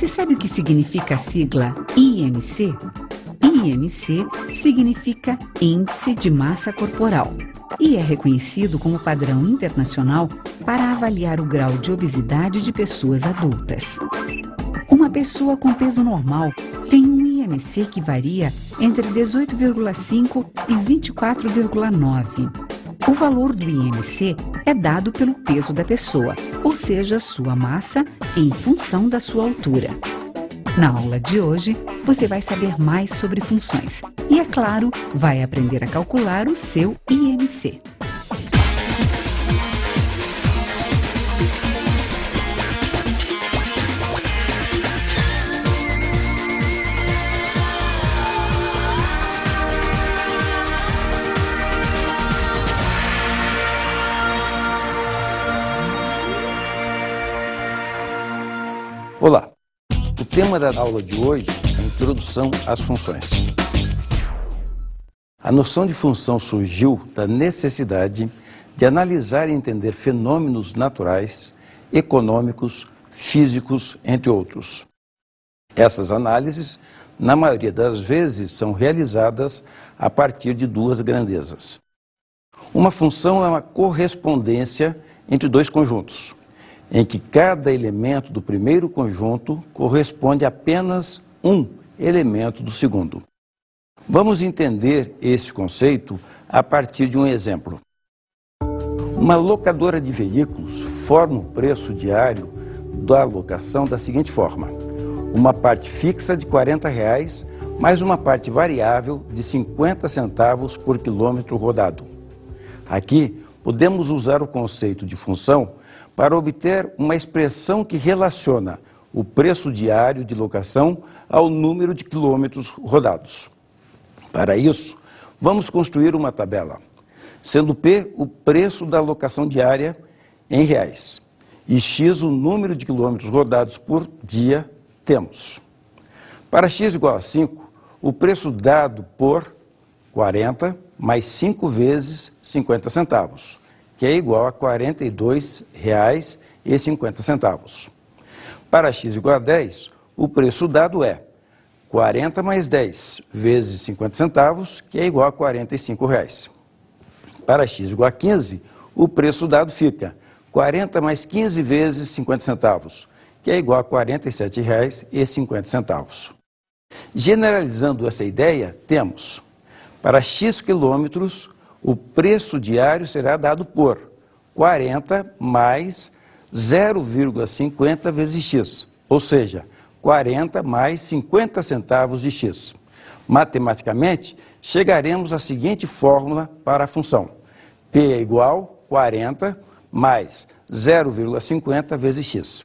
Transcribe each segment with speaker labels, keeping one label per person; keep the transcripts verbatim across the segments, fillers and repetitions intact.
Speaker 1: Você sabe o que significa a sigla I M C? I M C significa Índice de Massa Corporal e é reconhecido como padrão internacional para avaliar o grau de obesidade de pessoas adultas. Uma pessoa com peso normal tem um I M C que varia entre dezoito vírgula cinco e vinte e quatro vírgula nove. O valor do I M C é dado pelo peso da pessoa, ou seja, sua massa em função da sua altura. Na aula de hoje, você vai saber mais sobre funções e, é claro, vai aprender a calcular o seu I M C.
Speaker 2: Olá! O tema da aula de hoje é a introdução às funções. A noção de função surgiu da necessidade de analisar e entender fenômenos naturais, econômicos, físicos, entre outros. Essas análises, na maioria das vezes, são realizadas a partir de duas grandezas. Uma função é uma correspondência entre dois conjuntos, em que cada elemento do primeiro conjunto corresponde a apenas um elemento do segundo. Vamos entender esse conceito a partir de um exemplo. Uma locadora de veículos forma o preço diário da locação da seguinte forma: uma parte fixa de quarenta reais, mais uma parte variável de cinquenta centavos por quilômetro rodado. Aqui, podemos usar o conceito de função para obter uma expressão que relaciona o preço diário de locação ao número de quilômetros rodados. Para isso, vamos construir uma tabela, sendo P o preço da locação diária em reais e X o número de quilômetros rodados por dia temos. Para X igual a cinco, o preço dado por quarenta mais cinco vezes cinquenta centavos, que é igual a quarenta e dois reais e cinquenta centavos. Para X igual a dez, o preço dado é quarenta mais dez vezes cinquenta centavos, que é igual a quarenta e cinco reais. Para X igual a quinze, o preço dado fica quarenta mais quinze vezes cinquenta centavos, que é igual a quarenta e sete reais e cinquenta centavos. Generalizando essa ideia, temos, para X quilômetros, o preço diário será dado por quarenta mais zero vírgula cinquenta vezes X, ou seja, quarenta mais cinquenta centavos de X. Matematicamente, chegaremos à seguinte fórmula para a função: P é igual a quarenta mais zero vírgula cinquenta vezes X.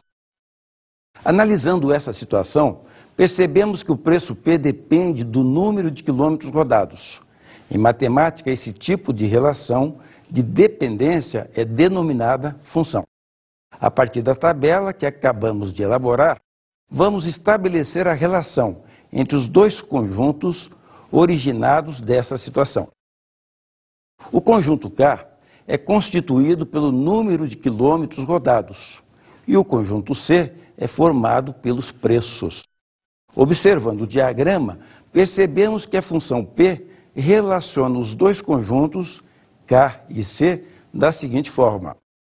Speaker 2: Analisando essa situação, percebemos que o preço P depende do número de quilômetros rodados. Em matemática, esse tipo de relação de dependência é denominada função. A partir da tabela que acabamos de elaborar, vamos estabelecer a relação entre os dois conjuntos originados dessa situação. O conjunto K é constituído pelo número de quilômetros rodados e o conjunto C é formado pelos preços. Observando o diagrama, percebemos que a função P relaciona os dois conjuntos, K e C, da seguinte forma: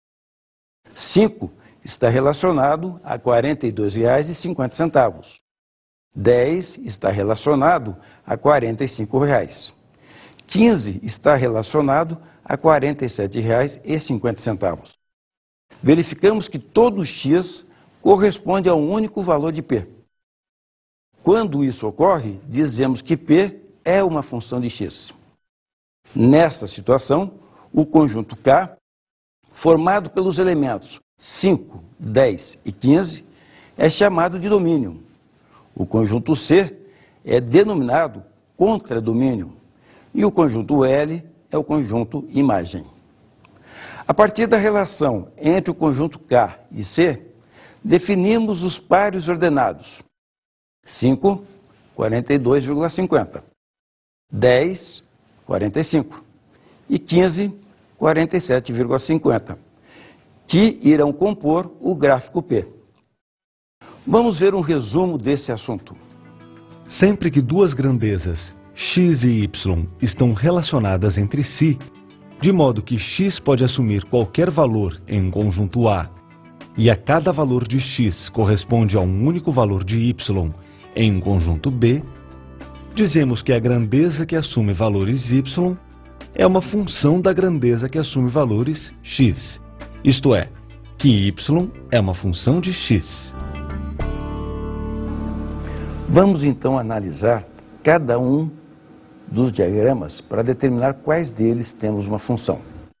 Speaker 2: cinco está relacionado a quarenta e dois reais e cinquenta centavos. dez está relacionado a quarenta e cinco reais. quinze está relacionado a quarenta e sete reais e cinquenta centavos. Verificamos que todo X corresponde a um único valor de P. Quando isso ocorre, dizemos que P é uma função de X. Nessa situação, o conjunto K, formado pelos elementos cinco, dez e quinze, é chamado de domínio. O conjunto C é denominado contradomínio e o conjunto L é o conjunto imagem. A partir da relação entre o conjunto K e C, definimos os pares ordenados: cinco, quarenta e dois vírgula cinquenta. dez, quarenta e cinco e quinze, quarenta e sete vírgula cinquenta, que irão compor o gráfico P. Vamos ver um resumo desse assunto.
Speaker 3: Sempre que duas grandezas, x e y, estão relacionadas entre si, de modo que x pode assumir qualquer valor em um conjunto A, e a cada valor de x corresponde a um único valor de y em um conjunto B, dizemos que a grandeza que assume valores y é uma função da grandeza que assume valores x, isto é, que y é uma função de x.
Speaker 2: Vamos então analisar cada um dos diagramas para determinar quais deles temos uma função.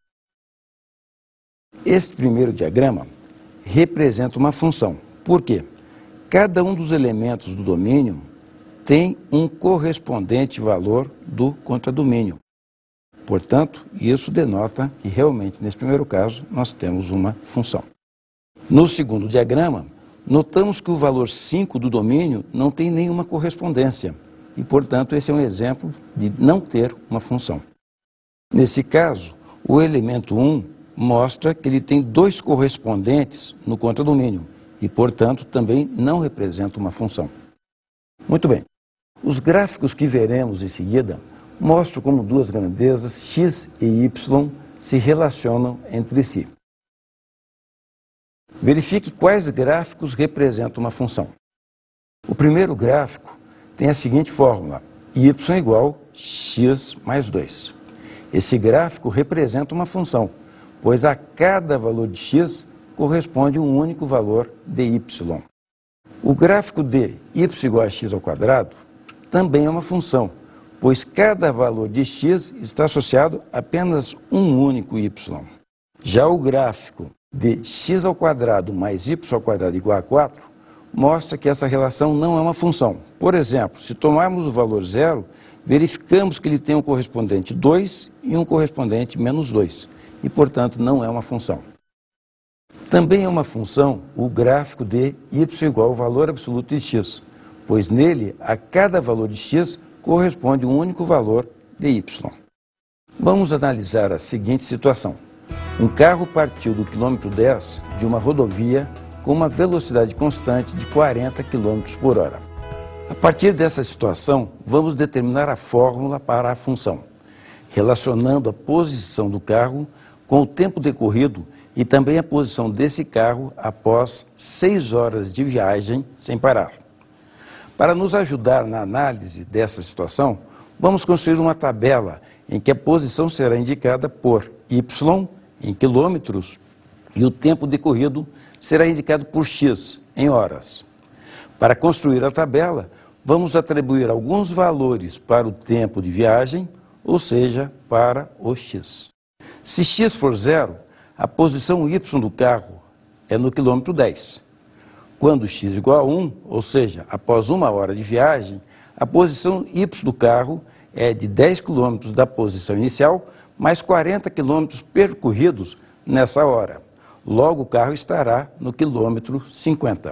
Speaker 2: Este primeiro diagrama representa uma função. Por quê? Cada um dos elementos do domínio tem um correspondente valor do contradomínio. Portanto, isso denota que realmente, nesse primeiro caso, nós temos uma função. No segundo diagrama, notamos que o valor cinco do domínio não tem nenhuma correspondência e, portanto, esse é um exemplo de não ter uma função. Nesse caso, o elemento um mostra que ele tem dois correspondentes no contradomínio e, portanto, também não representa uma função. Muito bem. Os gráficos que veremos em seguida mostram como duas grandezas, x e y, se relacionam entre si. Verifique quais gráficos representam uma função. O primeiro gráfico tem a seguinte fórmula: y igual x mais dois. Esse gráfico representa uma função, pois a cada valor de x corresponde um único valor de y. O gráfico de y igual a x ao quadrado também é uma função, pois cada valor de x está associado a apenas um único y. Já o gráfico de x ao quadrado mais y ao quadrado igual a quatro mostra que essa relação não é uma função. Por exemplo, se tomarmos o valor zero, verificamos que ele tem um correspondente dois e um correspondente menos dois, e, portanto, não é uma função. Também é uma função o gráfico de y igual ao valor absoluto de x, pois nele, a cada valor de x corresponde um único valor de y. Vamos analisar a seguinte situação. Um carro partiu do quilômetro dez de uma rodovia com uma velocidade constante de quarenta quilômetros por hora. A partir dessa situação, vamos determinar a fórmula para a função, relacionando a posição do carro com o tempo decorrido e também a posição desse carro após seis horas de viagem sem parar. Para nos ajudar na análise dessa situação, vamos construir uma tabela em que a posição será indicada por y em quilômetros e o tempo decorrido será indicado por x em horas. Para construir a tabela, vamos atribuir alguns valores para o tempo de viagem, ou seja, para o x. Se x for zero, a posição y do carro é no quilômetro dez. Quando x igual a um, ou seja, após uma hora de viagem, a posição y do carro é de dez quilômetros da posição inicial, mais quarenta quilômetros percorridos nessa hora. Logo, o carro estará no quilômetro cinquenta.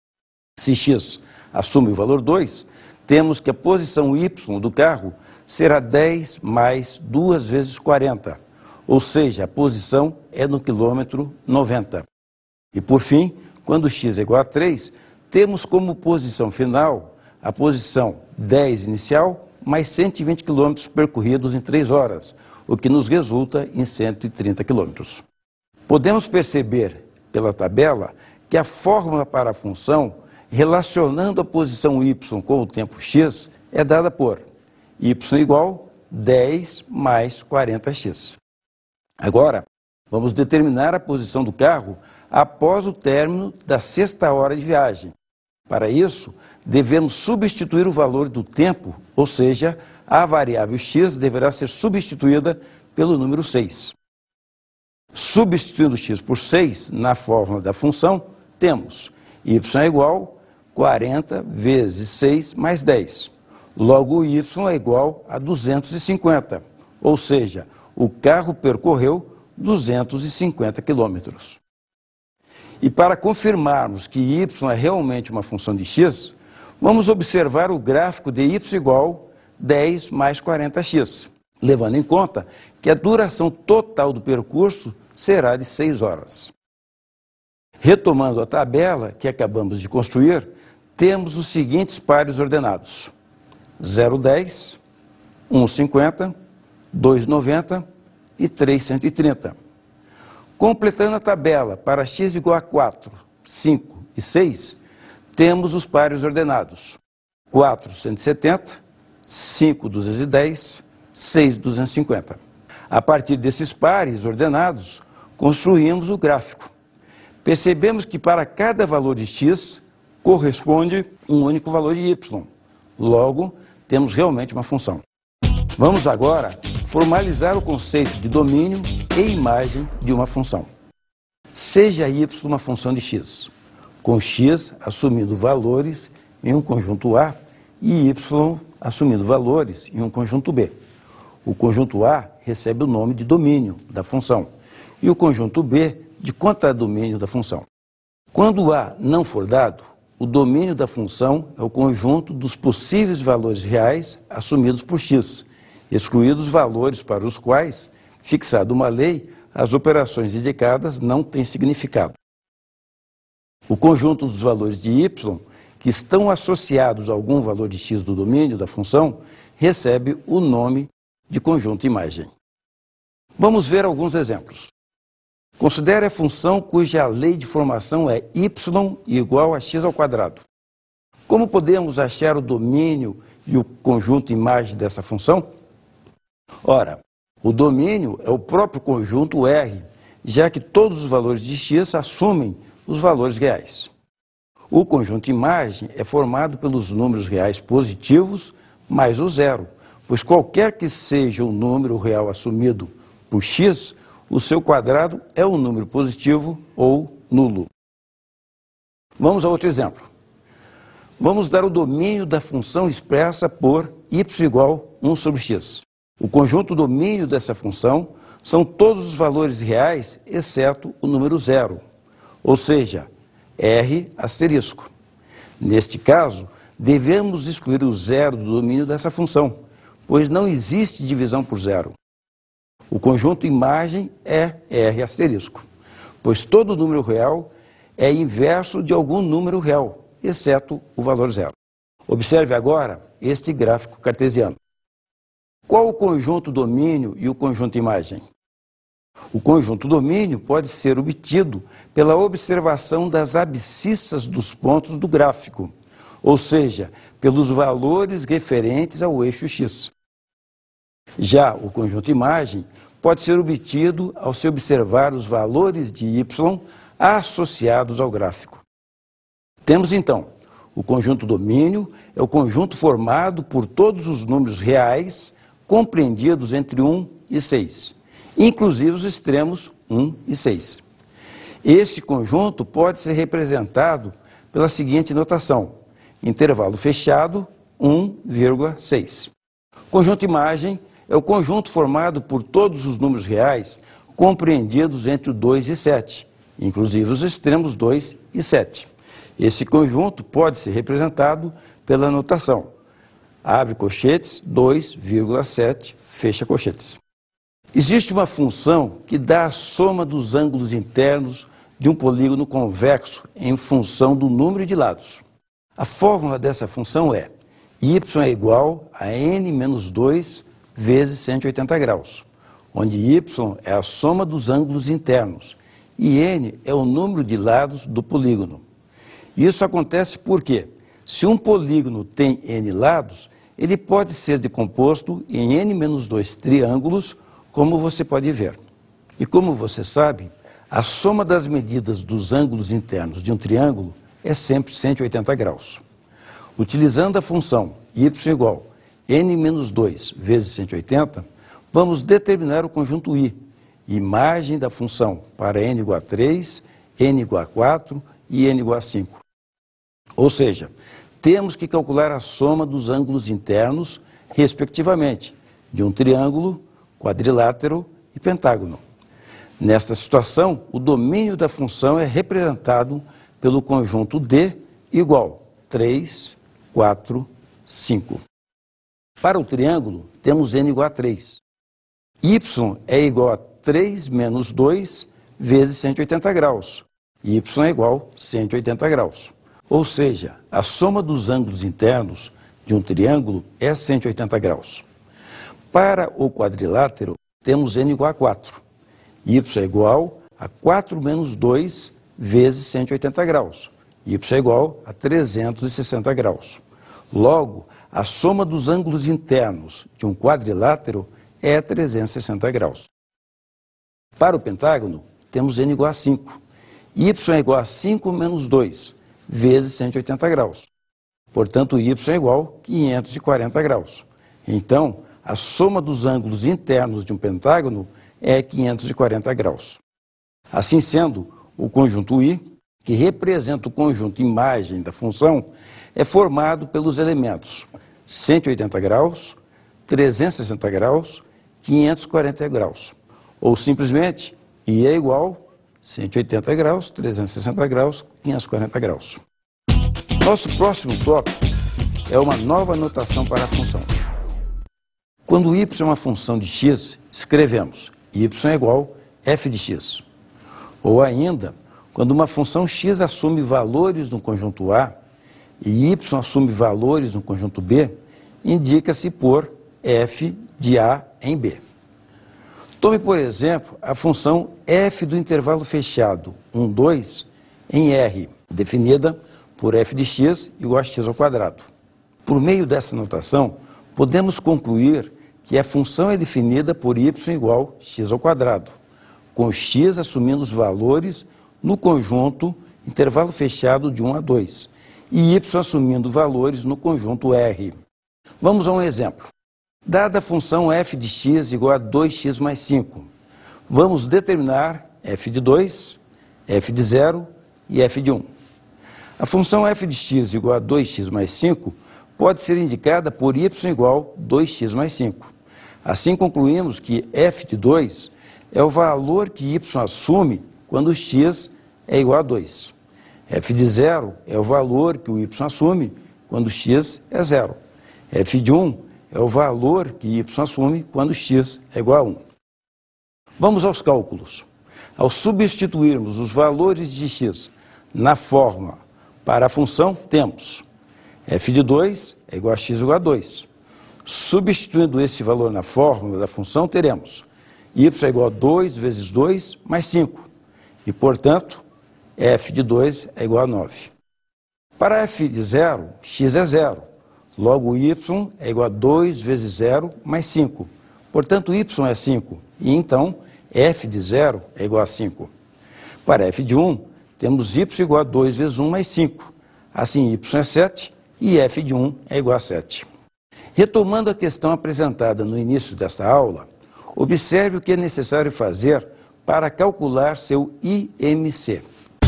Speaker 2: Se x assume o valor dois, temos que a posição y do carro será dez mais duas vezes quarenta, ou seja, a posição é no quilômetro noventa. E por fim, quando x é igual a três, temos como posição final a posição dez inicial mais cento e vinte quilômetros percorridos em três horas, o que nos resulta em cento e trinta quilômetros. Podemos perceber pela tabela que a fórmula para a função, relacionando a posição y com o tempo x, é dada por y igual dez mais quarenta x. Agora, vamos determinar a posição do carro após o término da sexta hora de viagem. Para isso, devemos substituir o valor do tempo, ou seja, a variável x deverá ser substituída pelo número seis. Substituindo x por seis na fórmula da função, temos y é igual a quarenta vezes seis mais dez. Logo, o y é igual a duzentos e cinquenta, ou seja, o carro percorreu duzentos e cinquenta quilômetros. E para confirmarmos que y é realmente uma função de x, vamos observar o gráfico de y igual a dez mais quarenta x, levando em conta que a duração total do percurso será de seis horas. Retomando a tabela que acabamos de construir, temos os seguintes pares ordenados: zero vírgula dez, um vírgula cinquenta, dois vírgula noventa e três vírgula cento e trinta. Completando a tabela para x igual a quatro, cinco e seis, temos os pares ordenados: quatro, cento e setenta, cinco, duzentos e dez, seis, duzentos e cinquenta. A partir desses pares ordenados, construímos o gráfico. Percebemos que para cada valor de x corresponde um único valor de y. Logo, temos realmente uma função. Vamos agora formalizar o conceito de domínio e imagem de uma função. Seja y uma função de x, com x assumindo valores em um conjunto A e y assumindo valores em um conjunto B. O conjunto A recebe o nome de domínio da função e o conjunto B de contradomínio da função. Quando o A não for dado, o domínio da função é o conjunto dos possíveis valores reais assumidos por x, excluídos valores para os quais, fixada uma lei, as operações indicadas não têm significado. O conjunto dos valores de y, que estão associados a algum valor de x do domínio da função, recebe o nome de conjunto imagem. Vamos ver alguns exemplos. Considere a função cuja lei de formação é y igual a x ao quadrado. Como podemos achar o domínio e o conjunto imagem dessa função? Ora, o domínio é o próprio conjunto R, já que todos os valores de x assumem os valores reais. O conjunto imagem é formado pelos números reais positivos mais o zero, pois qualquer que seja o número real assumido por x, o seu quadrado é um número positivo ou nulo. Vamos a outro exemplo. Vamos dar o domínio da função expressa por y igual a um sobre x. O conjunto domínio dessa função são todos os valores reais, exceto o número zero, ou seja, R asterisco. Neste caso, devemos excluir o zero do domínio dessa função, pois não existe divisão por zero. O conjunto imagem é R asterisco, pois todo número real é inverso de algum número real, exceto o valor zero. Observe agora este gráfico cartesiano. Qual o conjunto domínio e o conjunto imagem? O conjunto domínio pode ser obtido pela observação das abscissas dos pontos do gráfico, ou seja, pelos valores referentes ao eixo x. Já o conjunto imagem pode ser obtido ao se observar os valores de y associados ao gráfico. Temos então, o conjunto domínio é o conjunto formado por todos os números reais compreendidos entre um e seis, inclusive os extremos um e seis. Esse conjunto pode ser representado pela seguinte notação: intervalo fechado, um vírgula seis. Conjunto imagem é o conjunto formado por todos os números reais compreendidos entre o dois e sete, inclusive os extremos dois e sete. Esse conjunto pode ser representado pela notação: abre colchetes, dois vírgula sete, fecha colchetes. Existe uma função que dá a soma dos ângulos internos de um polígono convexo em função do número de lados. A fórmula dessa função é y é igual a n menos dois vezes cento e oitenta graus, onde y é a soma dos ângulos internos e n é o número de lados do polígono. Isso acontece porque, se um polígono tem n lados, ele pode ser decomposto em n menos dois triângulos, como você pode ver. E como você sabe, a soma das medidas dos ângulos internos de um triângulo é sempre cento e oitenta graus. Utilizando a função y igual a n menos dois vezes cento e oitenta, vamos determinar o conjunto I, imagem da função para n igual a três, n igual a quatro e n igual a cinco. Ou seja, temos que calcular a soma dos ângulos internos, respectivamente, de um triângulo, quadrilátero e pentágono. Nesta situação, o domínio da função é representado pelo conjunto D igual a três, quatro, cinco. Para o triângulo, temos n igual a três. Y é igual a três menos dois vezes cento e oitenta graus, y é igual a cento e oitenta graus. Ou seja, a soma dos ângulos internos de um triângulo é cento e oitenta graus. Para o quadrilátero, temos n igual a quatro. Y é igual a quatro menos dois vezes cento e oitenta graus. Y é igual a trezentos e sessenta graus. Logo, a soma dos ângulos internos de um quadrilátero é trezentos e sessenta graus. Para o pentágono, temos n igual a cinco. Y é igual a cinco menos dois vezes cento e oitenta graus. Portanto, y é igual a quinhentos e quarenta graus. Então, a soma dos ângulos internos de um pentágono é quinhentos e quarenta graus. Assim sendo, o conjunto I, que representa o conjunto imagem da função, é formado pelos elementos cento e oitenta graus, trezentos e sessenta graus, quinhentos e quarenta graus. Ou simplesmente, I é igual a cento e oitenta graus, trezentos e sessenta graus, quinhentos e quarenta graus. Nosso próximo tópico é uma nova notação para a função. Quando y é uma função de x, escrevemos y é igual a f de x. Ou ainda, quando uma função x assume valores no conjunto A e y assume valores no conjunto B, indica-se por f de A em B. Tome, por exemplo, a função f do intervalo fechado um, dois em R, definida por f de x igual a x ao quadrado. Por meio dessa notação, podemos concluir que a função é definida por y igual a x ao quadrado, com x assumindo os valores no conjunto intervalo fechado de um a dois, e y assumindo valores no conjunto R. Vamos a um exemplo. Dada a função f de x igual a dois x mais cinco, vamos determinar f de dois, f de zero e f de um. A função f de x igual a dois x mais cinco pode ser indicada por y igual a dois x mais cinco. Assim concluímos que f de dois é o valor que y assume quando x é igual a dois. F de zero é o valor que o y assume quando x é zero. F de um é o valor que y assume quando x é igual a um. Vamos aos cálculos. Ao substituirmos os valores de x na fórmula para a função, temos f de dois é igual a x igual a dois. Substituindo esse valor na fórmula da função, teremos y é igual a dois vezes dois mais cinco. E, portanto, f de dois é igual a nove. Para f de zero, x é zero. Logo, y é igual a dois vezes zero mais cinco. Portanto, y é cinco. E, então, f de zero é igual a cinco. Para f de um, temos y igual a dois vezes um mais cinco. Assim, y é sete e f de um é igual a sete. Retomando a questão apresentada no início desta aula, observe o que é necessário fazer para calcular seu I M C.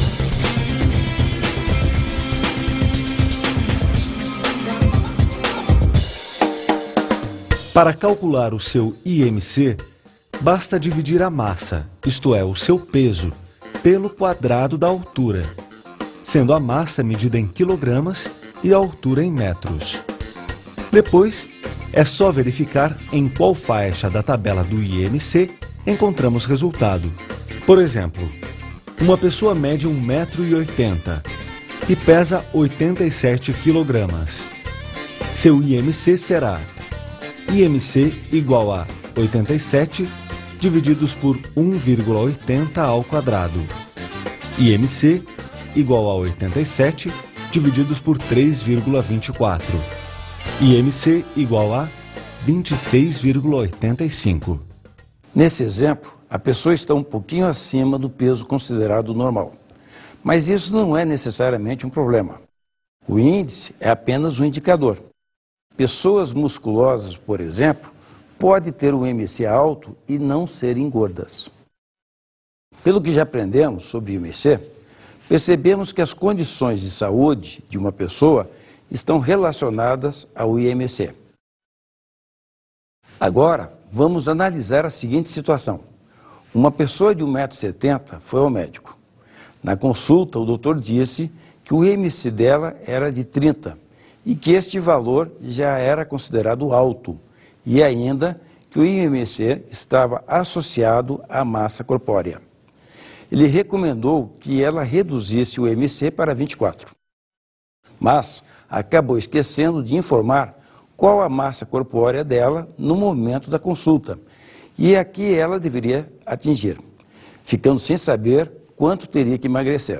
Speaker 3: Para calcular o seu I M C, basta dividir a massa, isto é, o seu peso, pelo quadrado da altura, sendo a massa medida em quilogramas e a altura em metros. Depois, é só verificar em qual faixa da tabela do I M C encontramos resultado. Por exemplo, uma pessoa mede um metro e oitenta e pesa oitenta e sete quilogramas. Seu I M C será I M C igual a oitenta e sete divididos por um vírgula oitenta ao quadrado. I M C igual a oitenta e sete divididos por três vírgula vinte e quatro. I M C igual a vinte e seis vírgula oitenta e cinco.
Speaker 2: Nesse exemplo, a pessoa está um pouquinho acima do peso considerado normal. Mas isso não é necessariamente um problema. O índice é apenas um indicador. Pessoas musculosas, por exemplo, podem ter um I M C alto e não serem gordas. Pelo que já aprendemos sobre I M C, percebemos que as condições de saúde de uma pessoa estão relacionadas ao I M C. Agora, vamos analisar a seguinte situação. Uma pessoa de um metro e setenta foi ao médico. Na consulta, o doutor disse que o I M C dela era de trinta e que este valor já era considerado alto e ainda que o I M C estava associado à massa corpórea. ele recomendou que ela reduzisse o M C para vinte e quatro. Mas acabou esquecendo de informar qual a massa corpórea dela no momento da consulta e a que ela deveria atingir, ficando sem saber quanto teria que emagrecer.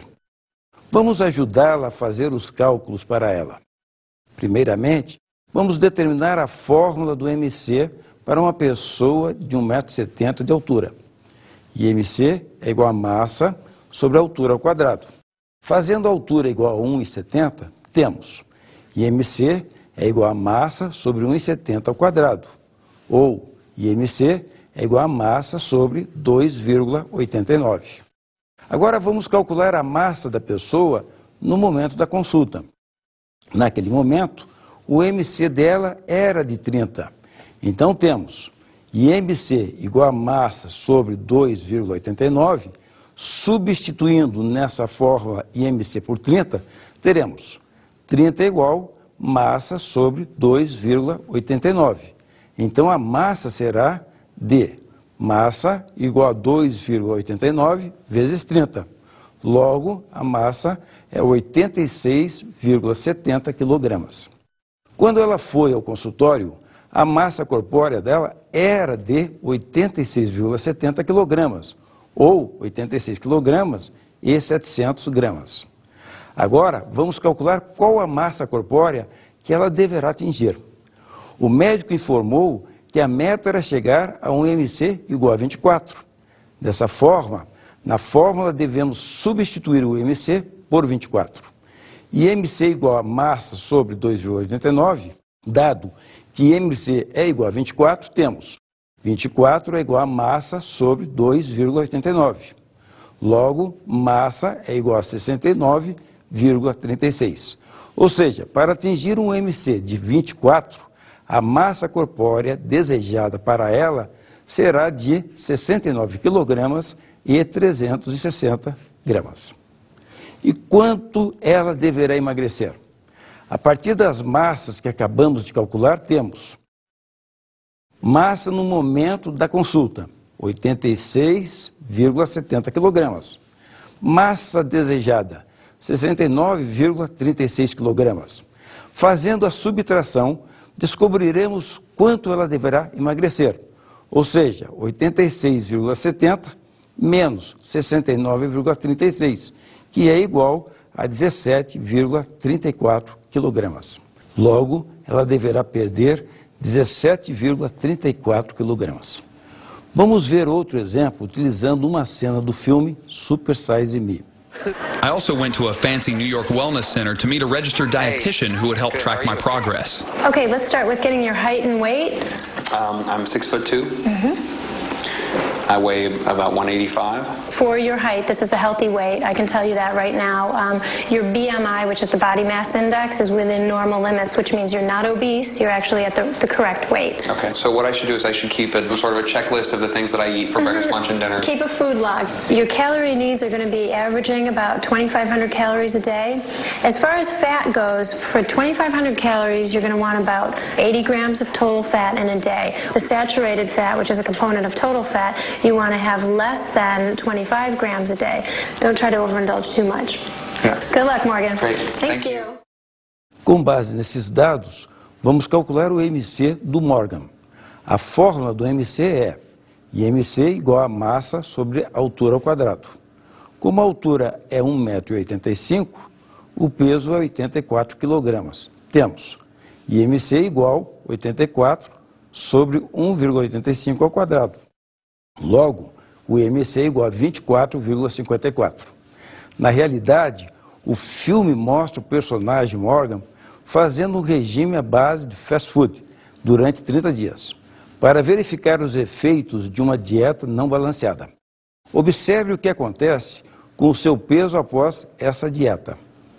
Speaker 2: Vamos ajudá-la a fazer os cálculos para ela. Primeiramente, vamos determinar a fórmula do M C para uma pessoa de um metro e setenta de altura. I M C é igual a massa sobre a altura ao quadrado. Fazendo a altura igual a um vírgula setenta, temos I M C é igual a massa sobre um vírgula setenta ao quadrado, ou I M C é igual a massa sobre dois vírgula oitenta e nove. Agora vamos calcular a massa da pessoa no momento da consulta. Naquele momento, o M C dela era de trinta. Então temos I M C igual a massa sobre dois vírgula oitenta e nove, substituindo nessa fórmula I M C por trinta, teremos trinta igual massa sobre dois vírgula oitenta e nove. Então a massa será de massa igual a dois vírgula oitenta e nove vezes trinta. Logo, a massa é oitenta e seis vírgula setenta quilogramas. Quando ela foi ao consultório, a massa corpórea dela era de oitenta e seis vírgula setenta quilogramas, ou oitenta e seis quilogramas e setecentos gramas. Agora, vamos calcular qual a massa corpórea que ela deverá atingir. O médico informou que a meta era chegar a um M C igual a vinte e quatro. Dessa forma, na fórmula devemos substituir o M C por vinte e quatro. E M C igual a massa sobre dois vírgula oitenta e nove, dado que M C é igual a vinte e quatro, temos vinte e quatro é igual a massa sobre dois vírgula oitenta e nove. Logo, massa é igual a sessenta e nove vírgula trinta e seis. Ou seja, para atingir um M C de vinte e quatro, a massa corpórea desejada para ela será de sessenta e nove quilogramas e trezentos e sessenta gramas. E quanto ela deverá emagrecer? A partir das massas que acabamos de calcular, temos massa no momento da consulta, oitenta e seis vírgula setenta quilogramas. Massa desejada, sessenta e nove vírgula trinta e seis quilogramas. Fazendo a subtração, descobriremos quanto ela deverá emagrecer, ou seja, oitenta e seis vírgula setenta menos sessenta e nove vírgula trinta e seis, que é igual a dezessete vírgula trinta e quatro quilogramas. Logo, ela deverá perder dezessete vírgula trinta e quatro quilogramas. Vamos ver outro exemplo utilizando uma cena do filme Super Size Me.
Speaker 4: I also went to a fancy New York wellness center to meet a registered dietitian who would help track my progress.
Speaker 5: Okay, let's start with getting your height and weight.
Speaker 6: Um, I'm six foot two.
Speaker 5: Mm-hmm.
Speaker 6: I weigh about one eighty-five.
Speaker 5: For your height, this is a healthy weight. I can tell you that right now. Um, your B M I, which is the body mass index, is within normal limits, which means you're not obese. You're actually at the, the correct weight.
Speaker 6: Okay, so what I should do is I should keep a sort of a checklist of the things that I eat for mm-hmm. breakfast, lunch, and dinner.
Speaker 5: Keep a food log. Your calorie needs are going to be averaging about twenty-five hundred calories a day. As far as fat goes, for twenty-five hundred calories, you're going to want about eighty grams of total fat in a day. The saturated fat, which is a component of total fat, you want to have less than twenty-five grams a day. Don't try to overindulge too much.
Speaker 6: Yeah.
Speaker 5: Good luck, Morgan.
Speaker 6: Great.
Speaker 5: Thank,
Speaker 6: Thank
Speaker 5: you.
Speaker 6: you.
Speaker 2: Com base nesses dados, vamos calcular o M C do Morgan. A fórmula do M C é I M C igual a massa sobre altura ao quadrado. Como a altura é um metro e oitenta e cinco, o peso é oitenta e quatro quilogramas. Temos I M C igual a oitenta e quatro sobre um vírgula oitenta e cinco ao quadrado. Logo, o I M C é igual a vinte e quatro vírgula cinquenta e quatro. Na realidade, o filme mostra o personagem Morgan fazendo um regime à base de fast food durante trinta dias, para verificar os efeitos de uma dieta não balanceada. Observe o que acontece com o seu peso após essa dieta.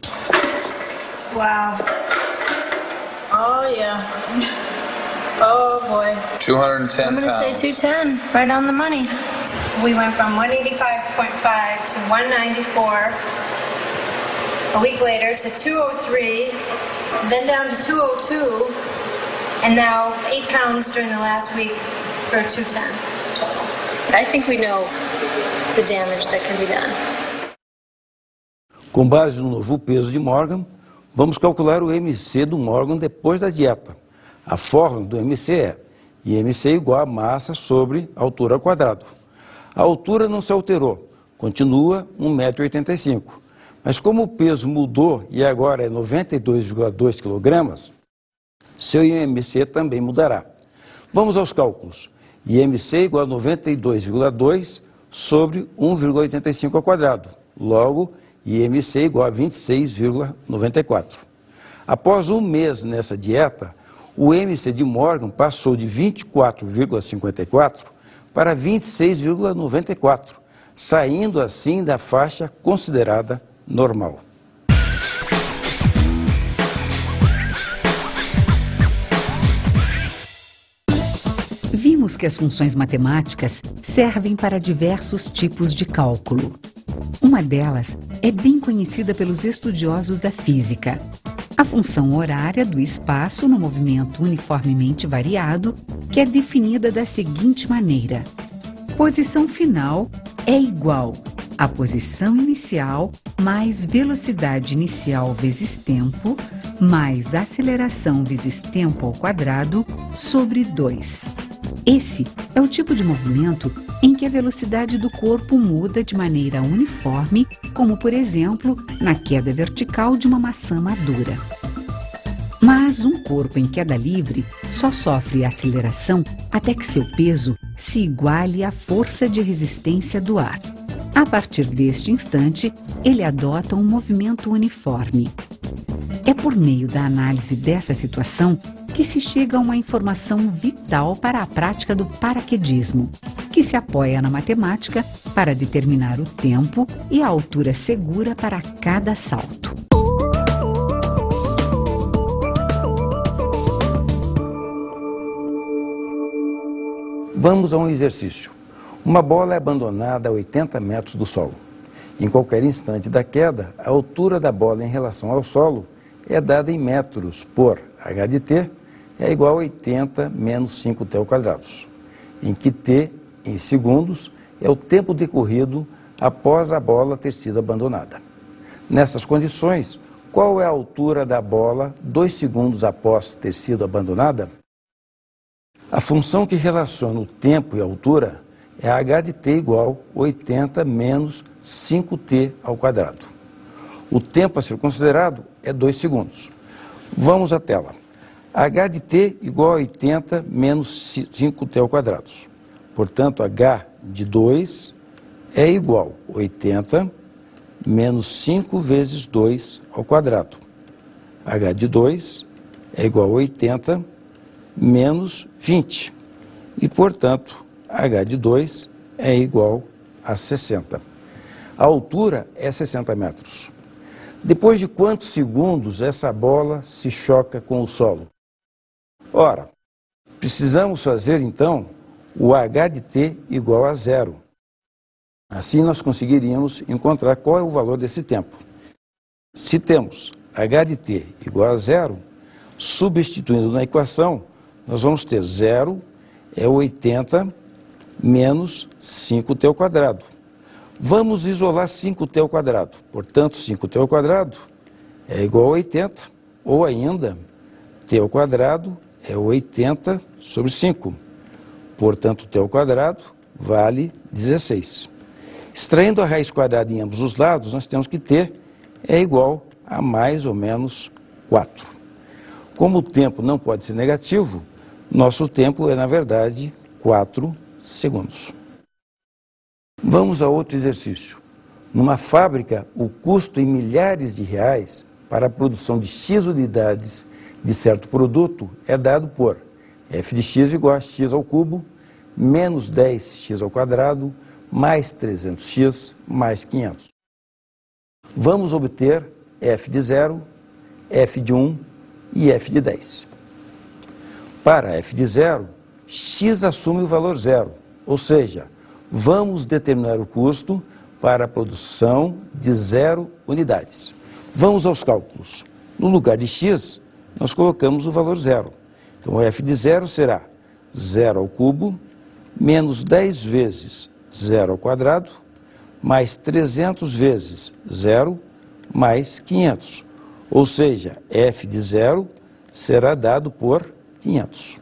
Speaker 7: Wow. Oh, yeah. Oh, boy.
Speaker 6: two hundred ten
Speaker 7: I'm going to say
Speaker 6: pounds.
Speaker 7: two ten, right on the money. We went from one eighty-five point five to one ninety-four. A week later to two oh three, then down to two oh two, and now eight pounds during the last week for two ten total. I think we know the damage that can be done.
Speaker 2: Com base no novo peso de Morgan, vamos calcular o M C do Morgan depois da dieta. A fórmula do M C é I M C igual a massa sobre altura ao quadrado. A altura não se alterou, continua um metro e oitenta e cinco. Mas como o peso mudou e agora é noventa e dois vírgula dois quilogramas, seu I M C também mudará. Vamos aos cálculos. I M C igual a noventa e dois vírgula dois sobre um vírgula oitenta e cinco ao quadrado. Logo, I M C igual a vinte e seis vírgula noventa e quatro. Após um mês nessa dieta, o M C de Morgan passou de vinte e quatro vírgula cinquenta e quatro para vinte e seis vírgula noventa e quatro, saindo assim da faixa considerada normal.
Speaker 1: Vimos que as funções matemáticas servem para diversos tipos de cálculo. Uma delas é bem conhecida pelos estudiosos da física: a função horária do espaço no movimento uniformemente variado, que é definida da seguinte maneira: posição final é igual a posição inicial mais velocidade inicial vezes tempo, mais aceleração vezes tempo ao quadrado, sobre dois. Esse é o tipo de movimento em que a velocidade do corpo muda de maneira uniforme, como, por exemplo, na queda vertical de uma maçã madura. Mas um corpo em queda livre só sofre aceleração até que seu peso se iguale à força de resistência do ar. A partir deste instante, ele adota um movimento uniforme. É por meio da análise dessa situação que se chega a uma informação vital para a prática do paraquedismo, que se apoia na matemática para determinar o tempo e a altura segura para cada salto.
Speaker 2: Vamos a um exercício. Uma bola é abandonada a oitenta metros do solo. Em qualquer instante da queda, a altura da bola em relação ao solo é dada em metros por H de T é igual a oitenta menos cinco T ao quadrado, em que T, em segundos, é o tempo decorrido após a bola ter sido abandonada. Nessas condições, qual é a altura da bola dois segundos após ter sido abandonada? A função que relaciona o tempo e a altura é H de T igual a oitenta menos cinco T ao quadrado. O tempo a ser considerado é dois segundos. Vamos à tela. H de T igual a oitenta menos cinco T ao quadrado. Portanto, H de dois é igual a oitenta menos cinco vezes dois ao quadrado. H de dois é igual a oitenta menos vinte. E, portanto, H de dois é igual a sessenta. A altura é sessenta metros. Depois de quantos segundos essa bola se choca com o solo? Ora, precisamos fazer então o H de T igual a zero. Assim nós conseguiríamos encontrar qual é o valor desse tempo. Se temos H de T igual a zero, substituindo na equação, nós vamos ter zero é oitenta menos cinco T ao quadrado. Vamos isolar cinco T ao quadrado. Portanto, cinco T ao quadrado é igual a oitenta, ou ainda, T ao quadrado é oitenta sobre cinco. Portanto, T ao quadrado vale dezesseis. Extraindo a raiz quadrada em ambos os lados, nós temos que T é igual a mais ou menos quatro. Como o tempo não pode ser negativo, nosso tempo é, na verdade, quatro segundos. Vamos a outro exercício. Numa fábrica, o custo em milhares de reais para a produção de X unidades de certo produto é dado por f de x igual a x ao cubo, menos dez x ao quadrado, mais trezentos x, mais quinhentos. Vamos obter f de zero, f de um e f de dez. Para f de zero, x assume o valor zero, ou seja, vamos determinar o custo para a produção de zero unidades. Vamos aos cálculos. No lugar de x, nós colocamos o valor zero. Então, o f de zero será zero ao cubo, menos dez vezes zero ao quadrado, mais trezentos vezes zero mais quinhentos. Ou seja, f de zero será dado por quinhentos.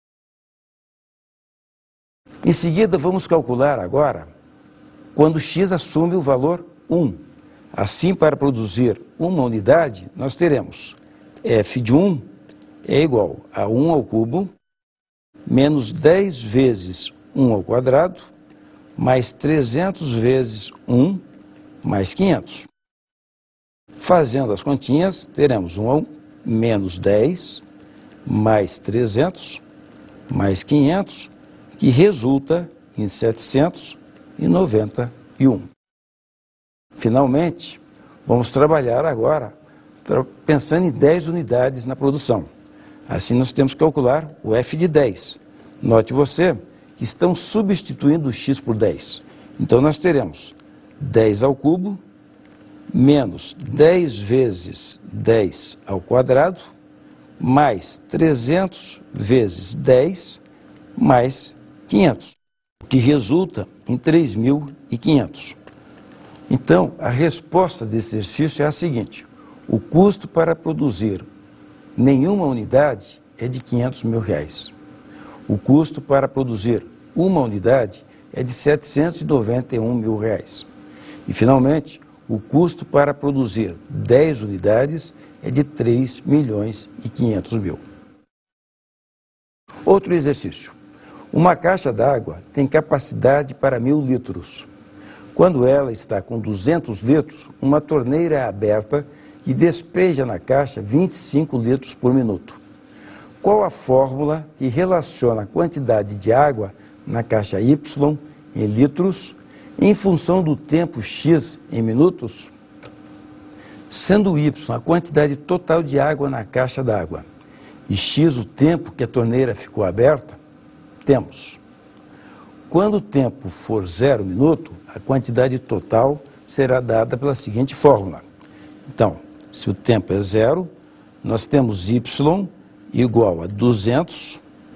Speaker 2: Em seguida, vamos calcular agora quando x assume o valor um. Assim, para produzir uma unidade, nós teremos f de um é igual a um ao cubo menos dez vezes um ao quadrado mais trezentos vezes um mais quinhentos. Fazendo as continhas, teremos um menos dez mais trezentos mais quinhentos, que resulta em setecentos e noventa e um. Finalmente, vamos trabalhar agora pensando em dez unidades na produção. Assim, nós temos que calcular o f de dez. Note você que estão substituindo o x por dez. Então, nós teremos dez ao cubo menos dez vezes dez ao quadrado mais trezentos vezes dez mais quinhentos, o que resulta em três mil e quinhentos. Então, a resposta desse exercício é a seguinte: o custo para produzir nenhuma unidade é de quinhentos mil reais. O custo para produzir uma unidade é de setecentos e noventa e um mil reais. E, finalmente, o custo para produzir dez unidades é de três milhões e quinhentos mil. Outro exercício. Uma caixa d'água tem capacidade para mil litros. Quando ela está com duzentos litros, uma torneira é aberta e despeja na caixa vinte e cinco litros por minuto. Qual a fórmula que relaciona a quantidade de água na caixa Y em litros em função do tempo x em minutos? Sendo Y a quantidade total de água na caixa d'água e x o tempo que a torneira ficou aberta, temos: quando o tempo for zero minuto, a quantidade total será dada pela seguinte fórmula. Então, se o tempo é zero, nós temos y igual a duzentos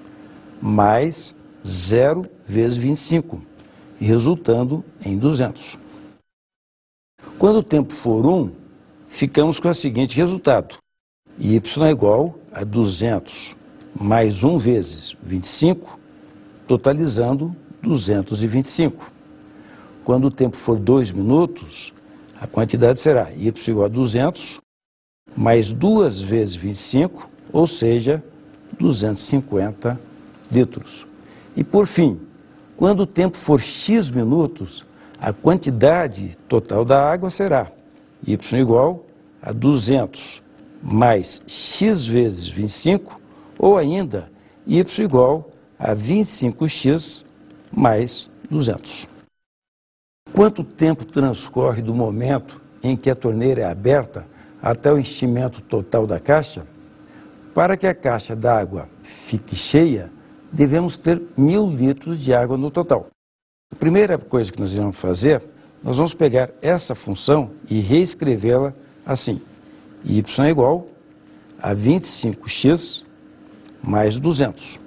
Speaker 2: mais zero vezes vinte e cinco, resultando em duzentos. Quando o tempo for um, ficamos com o seguinte resultado: y é igual a duzentos mais um vezes vinte e cinco, totalizando duzentos e vinte e cinco. Quando o tempo for dois minutos, a quantidade será y igual a duzentos mais duas vezes vinte e cinco, ou seja, duzentos e cinquenta litros. E, por fim, quando o tempo for x minutos, a quantidade total da água será y igual a duzentos mais x vezes vinte e cinco, ou ainda y igual a vinte e cinco x mais duzentos. Quanto tempo transcorre do momento em que a torneira é aberta até o enchimento total da caixa? Para que a caixa d'água fique cheia, devemos ter mil litros de água no total. A primeira coisa que nós vamos fazer, nós vamos pegar essa função e reescrevê-la assim: y é igual a vinte e cinco x mais duzentos.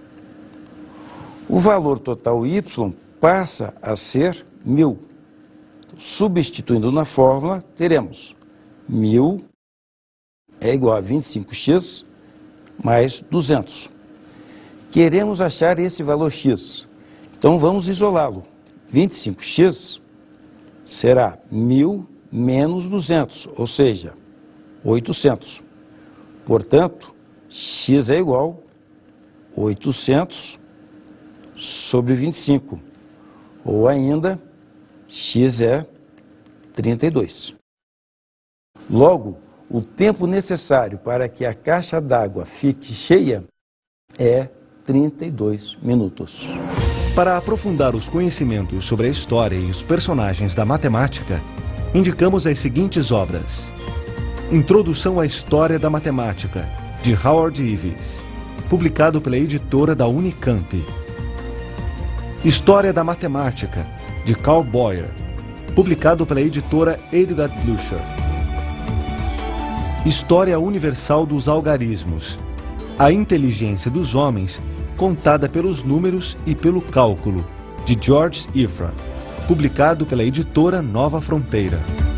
Speaker 2: O valor total y passa a ser mil. Substituindo na fórmula, teremos mil é igual a vinte e cinco x mais duzentos. Queremos achar esse valor x, então vamos isolá-lo. vinte e cinco x será mil menos duzentos, ou seja, oitocentos. Portanto, x é igual a oitocentos sobre vinte e cinco, ou ainda, x é trinta e dois. Logo, o tempo necessário para que a caixa d'água fique cheia é trinta e dois minutos.
Speaker 3: Para aprofundar os conhecimentos sobre a história e os personagens da matemática, indicamos as seguintes obras: Introdução à História da Matemática, de Howard Ives, publicado pela editora da Unicamp. História da Matemática, de Carl Boyer, publicado pela editora Edgar Blucher. História Universal dos Algarismos, a inteligência dos homens contada pelos números e pelo cálculo, de George Ifrah. publicado pela editora Nova Fronteira.